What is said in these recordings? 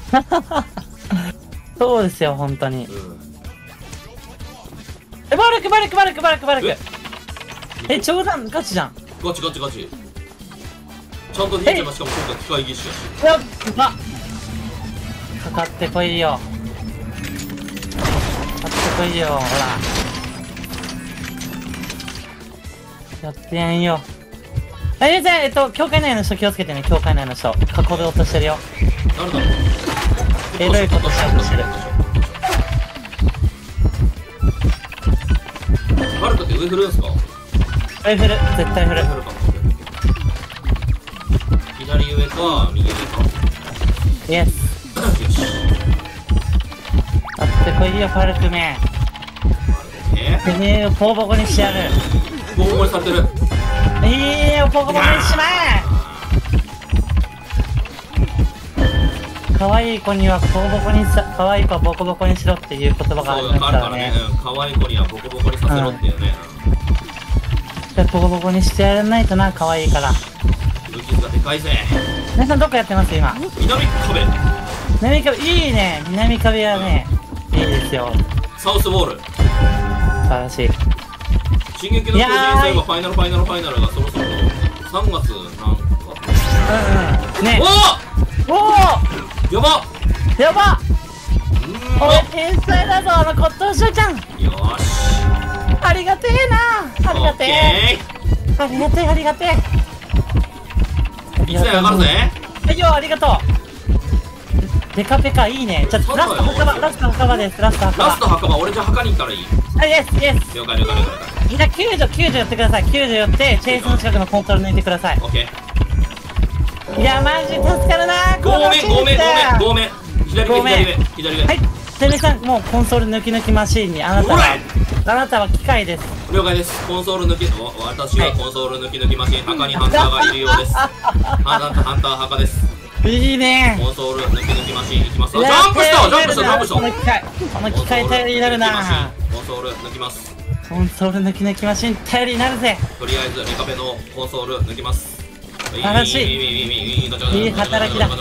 そうですよ、本当に。 うん。 バルク。冗談、ガチじゃん。 ガチ。ちゃんと兄ちゃんがしかも今回機械技師やし。 やっばかかってこいよ。ほら。やってやんよ。先生、教会内の人気をつけてね、教会内の人。囲ろうとしてるよ。 誰だろう。 エロいことしようとしてる。 バルクって上振るんすか？ 上振る、絶対振る。 左上か右上か。 イエス。 よし。 やってこいよ、パルクめ。てめえをボコボコにしてやる。 ボコボコにされてる。 いいよ、ボコボコにしまえ。可愛い子にはボコボコにさ、可愛い子はボコボコにしろっていう言葉がありますからね。 可愛い子にはボコボコにさせろっていうね。 ボコボコにしてやらないとな、可愛いから。 武器がでかいぜ。 皆さんどこやってます今？ 南壁。 南壁、いいね。南壁はね、いいですよ。 サウスウォール。 素晴らしい。 進撃の巨人戦がファイナルがそろそろ3月なんか。 ね。おおやば俺天才だぞ、骨董師ちゃん。 よーし。 ありがてえな。ありがてえ。 いつで上がるぜ。 はいよ、ありがとう。デカペカいいね。じゃあラスト墓場です。ラスト墓場。 俺じゃ墓に行ったらいい。 あ、イエス。 了解。 みんな90寄ってください。90寄ってチェイスの近くのコントロール抜いてください。 オッケー。 いや、マジ助かるな。 ごめん。左上。 はい、てめさん、もうコンソール抜きマシーンにあなたは機械です。 了解です。コンソール抜き、私はコンソール抜きマシン、墓にハンターがいるようです。ハンター墓です。 いいね。 コンソール抜きマシンいきます。ジャンプした。 この機械頼りになるな。 コンソール抜きます。 コンソール抜きマシン頼りになるぜ。 とりあえずレカペのコンソール抜きます。 素晴らしい。いい働きだ。い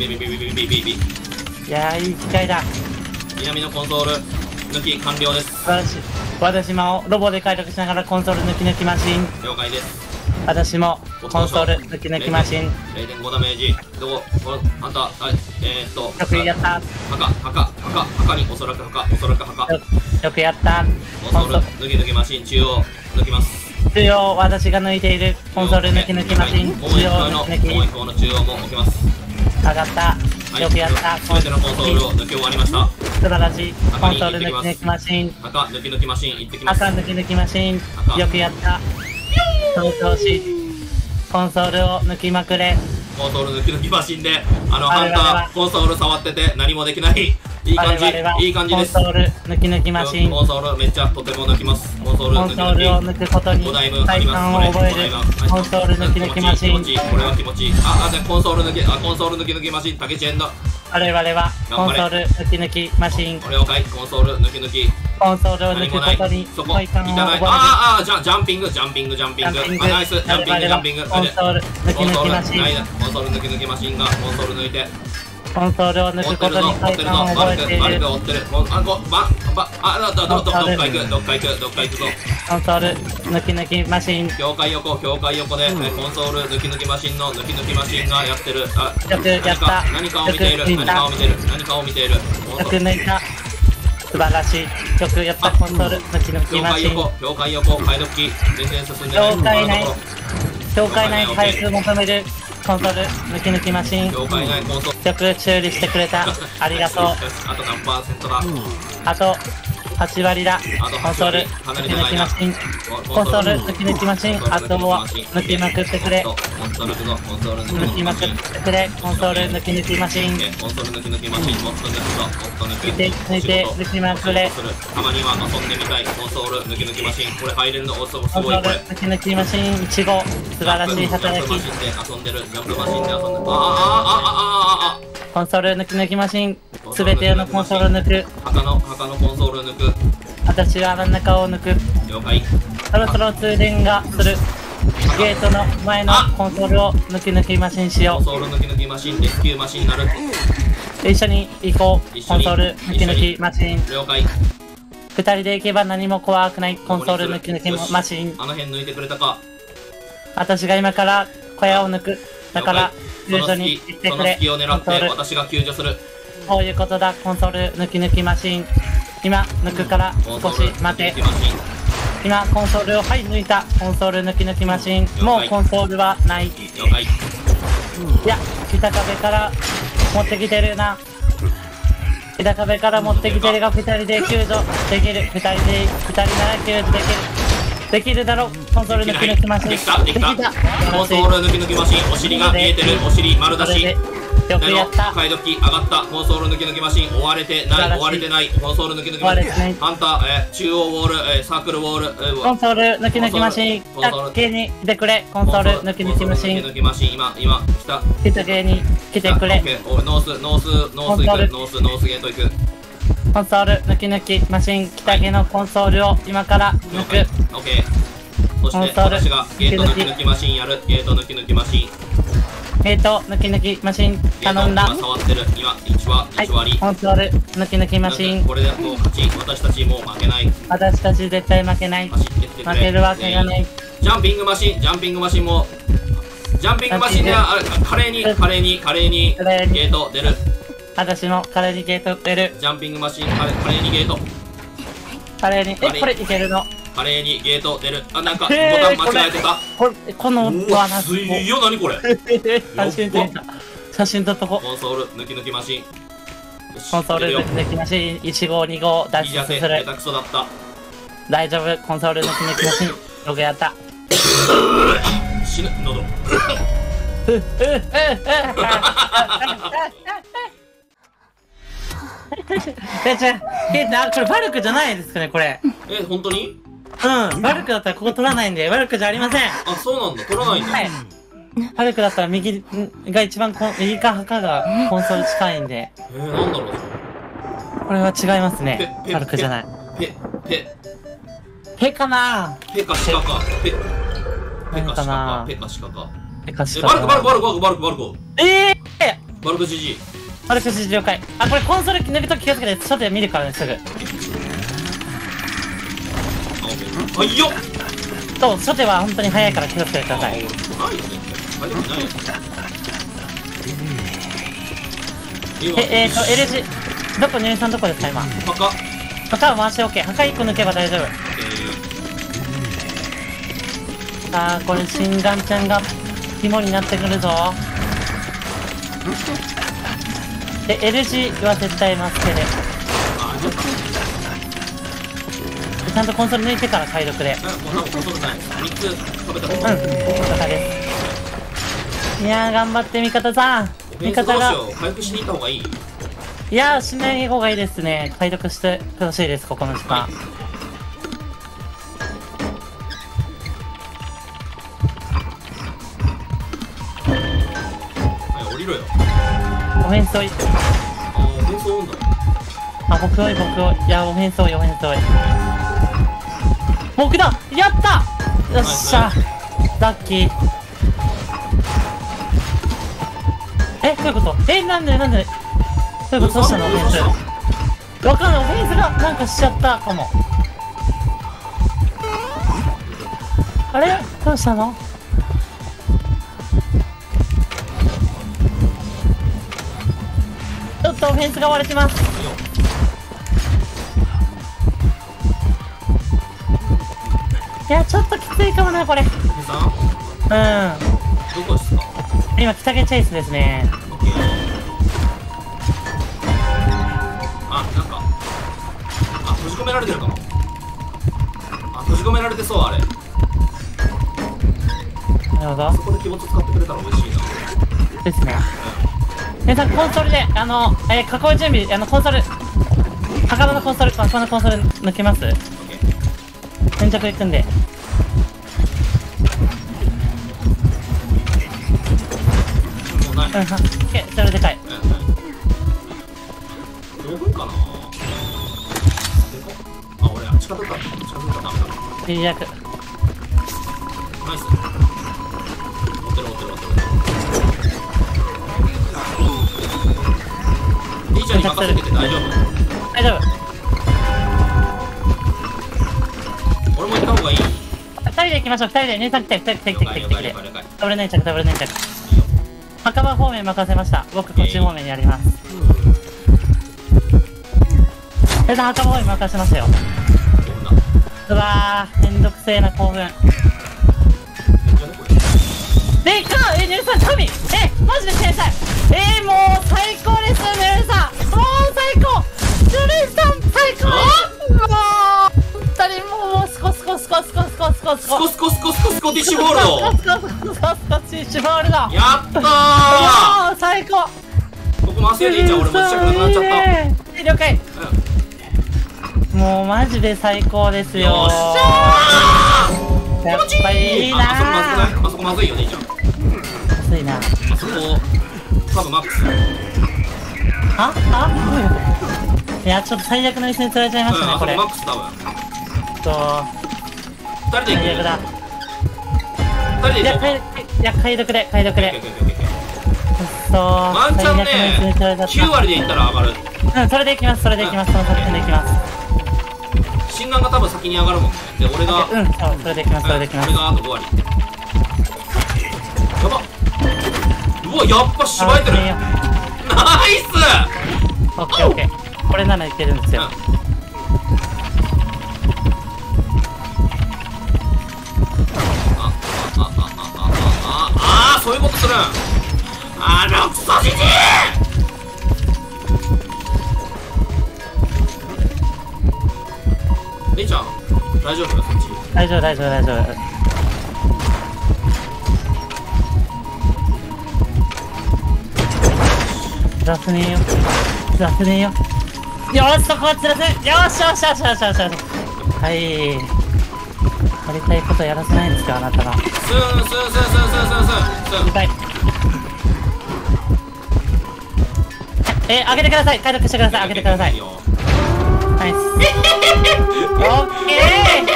やー、いい機械だ。 南のコンソール抜き完了です。 素晴らしい。私もロボで開拓しながらコンソール抜きマシン。 了解です。 私もコンソール抜きマシン。 0.5 ダメージ。あんた、 よくやった。 墓におそらく墓。 よくやった。 コンソール抜きマシン、中央抜きます。 中央、私が抜いているコンソール抜きマシン。 もう一方の中央も置きます。 上がった。よくやった。 すべてのコンソールを抜き終わりました。 素晴らしい。コンソール抜きマシン。 墓抜きマシン行ってきます。 赤抜きマシン。よくやった。その調子。コンソールを抜きまくれ。 コンソール抜きマシンでハンターコンソール触ってて何もできない。いい感じです。 コンソール抜きマシン。 コンソールめっちゃとても抜きます。コンソールを抜くことに快感を覚える。コンソール抜きマシン。 これは気持ちいい。コンソール抜きマシン、タケチェンだ。 我々はコンソール抜きマシン。 了解。コンソール抜き。 コンソールを抜くことに快感を覚える。 ジャンピング。ナイス。ジャンピング。 コンソール抜きマシン。 コンソール抜きマシンがコンソール抜いて。 コンソールを抜くことに快感を覚えている。 どっか行くぞ。コンソール抜きマシン。 境界横でコンソール抜きマシンの抜きマシンがやってる。 よくやった。 何かを見ている。 よく抜いた。素晴らしい。よくやった。コンソール抜きマシン。 境界横解読機全然進んでない。 境界内回数求める。コンソール抜きマシン。 境界内コンソールよく修理してくれた。ありがとう。 あと何%だ。 あと8割だ。コンソール抜きマシン。コンソール抜きマシン。あとは抜きまくってくれ。抜きまくってくれ。コンソール抜きマシン。 コンソール抜きマシン。もっと抜くぞ。 抜いて抜きまくれ。 たまには遊んでみたい。コンソール抜きマシン。これ入れるのすごい。 コンソール抜きマシン。1号素晴らしい働き。 ジャンプマシンで遊んでる。コンソール抜きマシン。すべてのコンソール抜く。 墓のコンソール抜く。 私は真ん中を抜く。 了解。 そろそろ通電がする。ゲートの前のコンソールを抜きマシンしよう。 コンソール抜きマシン、レスキューマシンになる。 一緒に行こう。 一緒にコンソール抜き抜きマシン。 了解。 二人で行けば何も怖くない。コンソール抜き抜きマシン。 あの辺抜いてくれたか。 私が今から小屋を抜く。だから救助に行ってくれ。 その隙を狙って私が救助する。 こういうことだ。コンソール抜き抜きマシン。今抜くから少し待て。今コンソールを抜いた。コンソール抜き抜きマシン。もうコンソールはない。 了解。 いや、北壁から持ってきてるな。北壁から持ってきてるが2人で救助できる。2人なら救助できる。できるだろう。コンソール抜き抜きマシン。 できた。コンソール抜き抜きマシン。お尻が見えてる。お尻丸出し。 よくやった。 解読機上がった。コンソール抜き抜きマシン。追われてない。追われてない。コンソール抜き抜きマシン。ハンター、中央ウォール、サークルウォール。 コンソール抜き抜きマシン。北系に来てくれ。コンソール抜き抜きマシン。 今来た。 北系に来てくれ。 ノースゲート行く。 コンソール抜き抜きマシン。北系のコンソールを今から抜く。 オッケー。そして私がゲート抜き抜きマシンやる。ゲート抜き抜きマシン。 ゲート抜き抜きマシン頼んだ。 今触ってる。今1割。 コンソール抜き抜きマシン。 これでもう勝ち。私たちもう負けない。 私たち絶対負けない。負けるわけがない。 ジャンピングマシンもジャンピングマシンで華麗にゲート出る。 私も華麗にゲート出る。 ジャンピングマシン華麗にゲート。 華麗にこれいけるの。 華麗にゲート出る。あ、なんかボタン間違えてた。 この音はな。 すいよ、何これ。 写真撮っとこ。 コンソール抜き抜きマシン。 コンソール抜き抜きマシン1号2号脱出する。 下手くそだった。 大丈夫。コンソール抜き抜きマシン。よくやった。 死ぬ喉。 これバルクじゃないですかね、これ。 本当に？ バルクだったらここ取らないんで、バルクじゃありません。 あ、そうなんだ、取らないんだ。 はい。バルクだったら右が一番右か墓がコンソール近いんで。 なんだろう。 これは違いますね。バルクじゃない。ペかな。 ペかシカか。ペかシカか。ペかシカか。バルク。バルク GG。 バルク GG 了解。あ、これコンソール抜くと気をつけて、外で見るからね、すぐ。 あ、いいよ。 初手は本当に早いから気をつけてください。L 字、どこ、入院さんどこですか、今。墓を回して OK。墓1個抜けば大丈夫。さあ、これ、心眼ちゃんが肝になってくるぞ。で、L 字は絶対マスケで。ちゃんとコンソール抜いてから解読で。いやー、頑張って味方さん。味方が。 回復しに行った方がいい？ いやー、しない方がいいですね。解読してほしいです、ここの時間。 降りろよ。 オフェンス多い。 オフェンス多いんだ。 あ、僕多い。いや、オフェンス多い。僕だ！やった！よっしゃ！ラッキー。どういうこと？なんでどういうこと？どうしたの？オフェンス。わかんない。オフェンスがなんかしちゃったかも。あれ？どうしたの？ちょっとオフェンスが割れてます。いや、ちょっときついかもな、これ。どこですか？ 今、北毛チェイスですね。 閉じ込められてるかも。閉じ込められてそう、あれ。 なるほど。 そこで気持ち使ってくれたら美味しいな。 ですね。皆さん、コンソールで、囲い準備、コンソール、墓場のコンソール、あそこのコンソール抜けます？先着行くんで。 もうない。 それでかい。 どう分かな。俺近づいたらダメだ。 最悪。 ナイス。追ってる。 兄ちゃんに任せてて大丈夫？ 大丈夫。 俺も行った方がいい？ 二人で行きましょう。二人で姉さん来て、来て。ダブル粘着。墓場方面任せました。僕こっち方面やります。墓場方面任せますよ。うわー、めんどくせえな興奮。でかっ！ネルさん神！マジで天才！もう最高ですネルさん！もう最高！ネルさん最高！もう本当にもうスコティッシュボールド！スコティッシュボールド！ やったー！ 最高！ ここ回せでいいじゃん、俺もちっちゃくなくなっちゃった。 了解！もうマジで最高ですよ。 よっしゃー！ やっぱりいいなー。 あそこまずいよね、いいじゃん。 まずいな。 あそこ多分マックス。 いやちょっと最悪の椅子に釣られちゃいましたねこれ。 マックス多分。2人で行く。 最悪だ。 2人で行こう。 いや解読で。 ワンチャンね、9割で行ったら上がる。 それで行きます。その作戦で行きます。 心眼が多分先に上がるもんね。で、俺が。 それで行きます。 俺があと5割。やばっ。うわ、やっぱしばいてる。ナイス。 オッケー。これならいけるんですよ。 そういうことするん。クソじじい。姉ちゃん大丈夫？そっち大丈夫。ずらせねえよ。よし、そこはずらせ。よし。はい。やりたいことやらせないんですか、あなたが。 スン。 痛い。上げてください。解読してください。上げてください。ナイス。オッケー。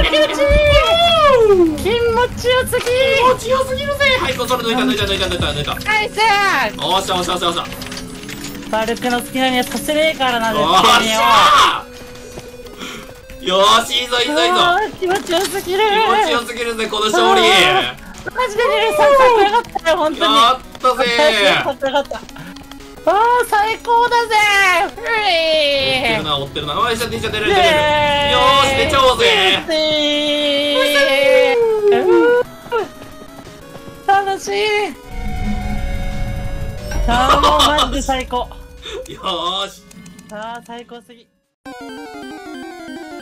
気持ちよすぎるぜ。 はい、それ抜いた。 ナイス。 おっしゃ。 バルクの好きなにはさせねえからな、絶対によ。 よーし、いいぞ。 気持ちよすぎるぜ、この勝利。 マジでネルさんかっこよかったよ、本当に。 やったぜかっこよかった。最高だぜ。 追ってるな。おいしょ、出ちゃってる。よーし、出ちゃおうぜ。 楽しい。もうマジで最高。 よーし。 最高すぎ。